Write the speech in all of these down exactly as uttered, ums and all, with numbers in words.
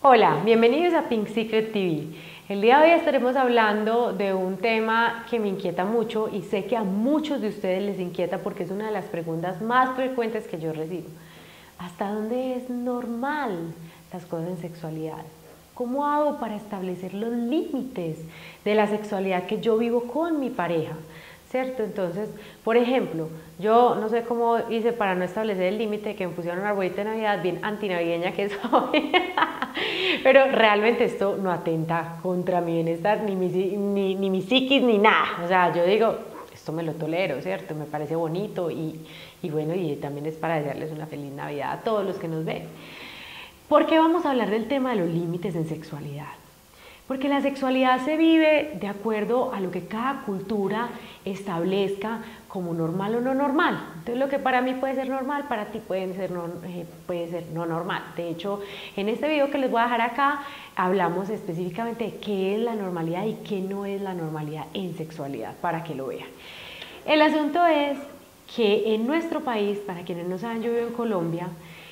Hola, bienvenidos a Pink Secret T V. El día de hoy estaremos hablando de un tema que me inquieta mucho y sé que a muchos de ustedes les inquieta porque es una de las preguntas más frecuentes que yo recibo. ¿Hasta dónde es normal las cosas en sexualidad? ¿Cómo hago para establecer los límites de la sexualidad que yo vivo con mi pareja? ¿Cierto? Entonces, por ejemplo, yo no sé cómo hice para no establecer el límite que me pusieron una arbolito de Navidad bien antinavideña que soy, pero realmente esto no atenta contra mi bienestar, ni mi, ni, ni mi psiquis, ni nada. O sea, yo digo, esto me lo tolero, ¿cierto? Me parece bonito y, y bueno, y también es para desearles una feliz Navidad a todos los que nos ven. ¿Por qué vamos a hablar del tema de los límites en sexualidad? Porque la sexualidad se vive de acuerdo a lo que cada cultura establezca como normal o no normal. Entonces lo que para mí puede ser normal, para ti puede ser no, eh, puede ser no normal. De hecho, en este video que les voy a dejar acá, hablamos específicamente de qué es la normalidad y qué no es la normalidad en sexualidad, para que lo vean. El asunto es que en nuestro país, para quienes no saben, yo vivo en Colombia.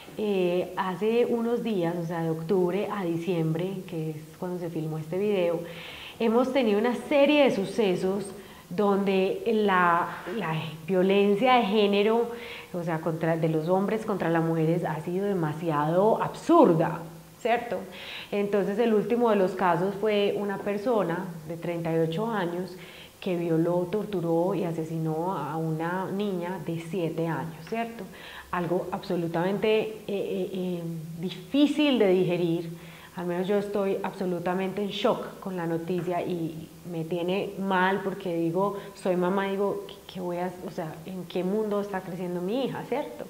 Eh, hace unos días, o sea, de octubre a diciembre, que es cuando se filmó este video, hemos tenido una serie de sucesos donde la, la violencia de género, o sea, contra, de los hombres contra las mujeres ha sido demasiado absurda, ¿cierto? Entonces el último de los casos fue una persona de treinta y ocho años que violó, torturó y asesinó a una niña de siete años, ¿cierto? Algo absolutamente eh, eh, eh, difícil de digerir. Al menos yo estoy absolutamente en shock con la noticia y me tiene mal porque digo, soy mamá, digo, ¿qué voy a, o sea, ¿en qué mundo está creciendo mi hija, cierto?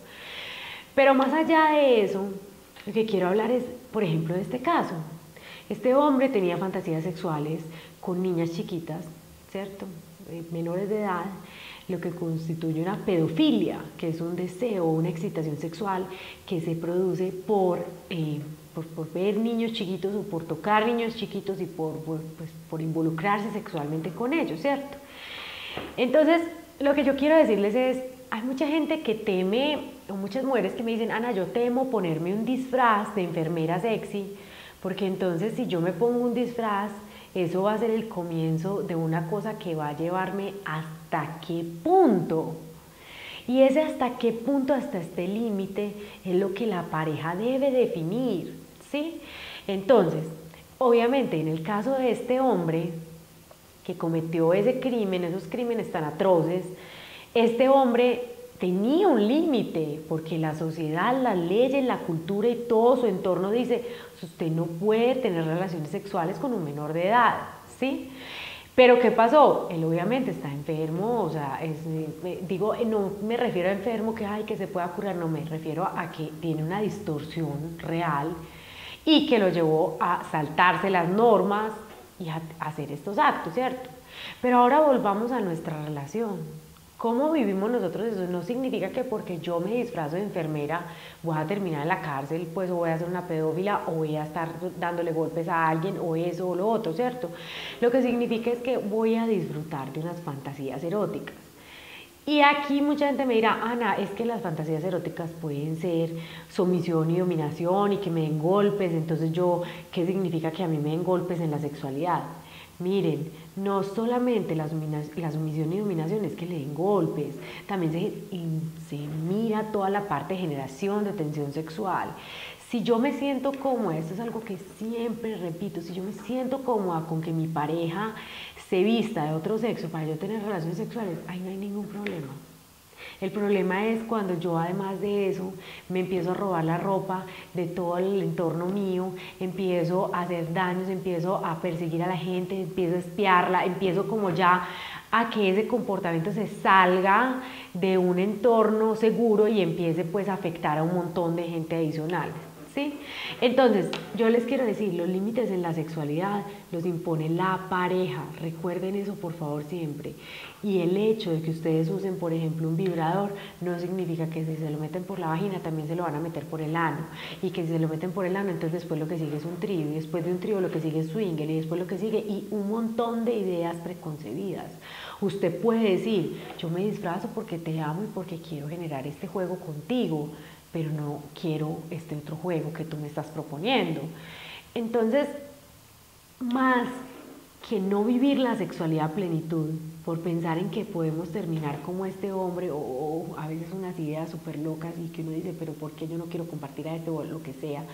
Pero más allá de eso, lo que quiero hablar es, por ejemplo, de este caso. Este hombre tenía fantasías sexuales con niñas chiquitas, ¿cierto? Eh, menores de edad, lo que constituye una pedofilia, que es un deseo o una excitación sexual que se produce por, eh, por, por ver niños chiquitos o por tocar niños chiquitos y por, por, pues, por involucrarse sexualmente con ellos, ¿cierto? Entonces, lo que yo quiero decirles es, hay mucha gente que teme, o muchas mujeres que me dicen, Ana, yo temo ponerme un disfraz de enfermera sexy, porque entonces si yo me pongo un disfraz, eso va a ser el comienzo de una cosa que va a llevarme hasta qué punto. Y ese hasta qué punto, hasta este límite, es lo que la pareja debe definir, ¿sí? Entonces, obviamente, en el caso de este hombre que cometió ese crimen, esos crímenes tan atroces, este hombre tenía un límite, porque la sociedad, las leyes, la cultura y todo su entorno dice, usted no puede tener relaciones sexuales con un menor de edad, ¿sí? Pero ¿qué pasó? Él obviamente está enfermo, o sea, es, digo, no me refiero a enfermo que, ay, que se pueda curar, no, me refiero a que tiene una distorsión real y que lo llevó a saltarse las normas y a hacer estos actos, ¿cierto? Pero ahora volvamos a nuestra relación. ¿Cómo vivimos nosotros eso? No significa que porque yo me disfrazo de enfermera voy a terminar en la cárcel, pues o voy a ser una pedófila o voy a estar dándole golpes a alguien o eso o lo otro, ¿cierto? Lo que significa es que voy a disfrutar de unas fantasías eróticas. Y aquí mucha gente me dirá, Ana, es que las fantasías eróticas pueden ser sumisión y dominación y que me den golpes, entonces yo, ¿qué significa que a mí me den golpes en la sexualidad? Miren, no solamente la, la sumisión y dominación es que le den golpes, también se, se mira toda la parte de generación de tensión sexual. Si yo me siento cómoda, esto es algo que siempre repito, si yo me siento cómoda con que mi pareja se vista de otro sexo para yo tener relaciones sexuales, ahí no hay ningún problema. El problema es cuando yo, además de eso, me empiezo a robar la ropa de todo el entorno mío, empiezo a hacer daños, empiezo a perseguir a la gente, empiezo a espiarla, empiezo como ya a que ese comportamiento se salga de un entorno seguro y empiece pues a afectar a un montón de gente adicional. ¿Sí? Entonces, yo les quiero decir, los límites en la sexualidad los impone la pareja, recuerden eso por favor siempre. Y el hecho de que ustedes usen, por ejemplo, un vibrador, no significa que si se lo meten por la vagina, también se lo van a meter por el ano. Y que si se lo meten por el ano, entonces después lo que sigue es un trío, y después de un trío lo que sigue es swinger, y después lo que sigue, y un montón de ideas preconcebidas. Usted puede decir, yo me disfrazo porque te amo y porque quiero generar este juego contigo, pero no quiero este otro juego que tú me estás proponiendo. Entonces, más que no vivir la sexualidad a plenitud por pensar en que podemos terminar como este hombre o, o a veces unas ideas súper locas y que uno dice, pero ¿por qué yo no quiero compartir a este o lo que sea?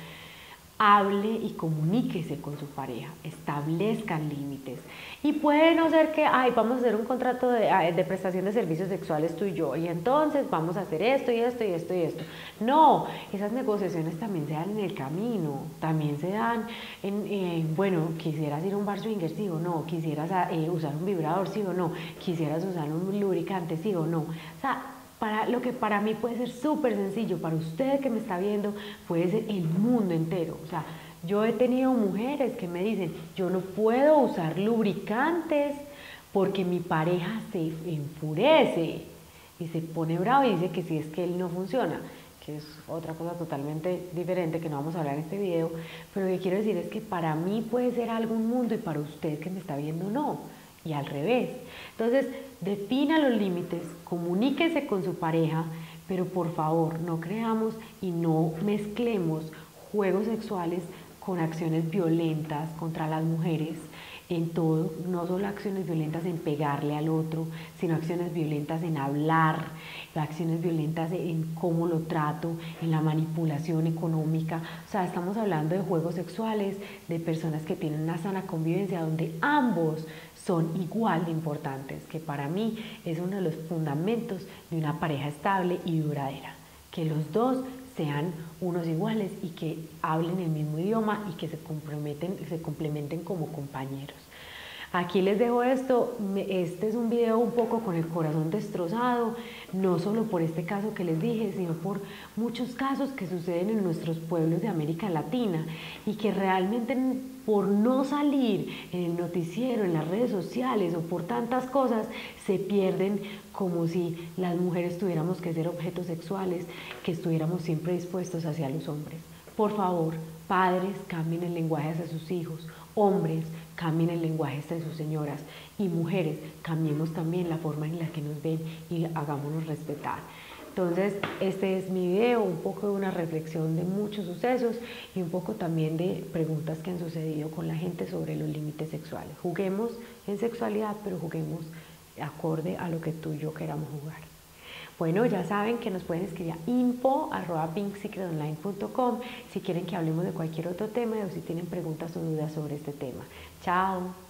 Hable y comuníquese con su pareja, establezcan límites. Y puede no ser que, ay, vamos a hacer un contrato de, de prestación de servicios sexuales tú y yo, y entonces vamos a hacer esto y esto y esto y esto. No, esas negociaciones también se dan en el camino, también se dan en, eh, bueno, quisieras ir a un bar swinger, sí o no, quisieras eh, usar un vibrador, sí o no, quisieras usar un lubricante, sí o no. O sea, para lo que para mí puede ser súper sencillo, para usted que me está viendo, puede ser el mundo entero. O sea, yo he tenido mujeres que me dicen, yo no puedo usar lubricantes porque mi pareja se enfurece y se pone bravo y dice que si es que él no funciona, que es otra cosa totalmente diferente que no vamos a hablar en este video, pero lo que quiero decir es que para mí puede ser algo un mundo y para usted que me está viendo no, y al revés. Entonces, defina los límites, comuníquese con su pareja, pero por favor no creamos y no mezclemos juegos sexuales con acciones violentas contra las mujeres en todo, no solo acciones violentas en pegarle al otro, sino acciones violentas en hablar, acciones violentas en cómo lo trato, en la manipulación económica. O sea, estamos hablando de juegos sexuales, de personas que tienen una sana convivencia donde ambos son igual de importantes, que para mí es uno de los fundamentos de una pareja estable y duradera, que los dos sean unos iguales y que hablen el mismo idioma y que se comprometen, se complementen como compañeros. Aquí les dejo esto, este es un video un poco con el corazón destrozado, no solo por este caso que les dije, sino por muchos casos que suceden en nuestros pueblos de América Latina y que realmente por no salir en el noticiero, en las redes sociales o por tantas cosas, se pierden como si las mujeres tuviéramos que ser objetos sexuales, que estuviéramos siempre dispuestos hacia los hombres. Por favor, padres, cambien el lenguaje hacia sus hijos, hombres, cambien el lenguaje hacia sus señoras y mujeres, cambiemos también la forma en la que nos ven y hagámonos respetar. Entonces, este es mi video, un poco de una reflexión de muchos sucesos y un poco también de preguntas que han sucedido con la gente sobre los límites sexuales. Juguemos en sexualidad, pero juguemos acorde a lo que tú y yo queramos jugar. Bueno, ya saben que nos pueden escribir a info arroba pink secret online punto com si quieren que hablemos de cualquier otro tema o si tienen preguntas o dudas sobre este tema. Chao.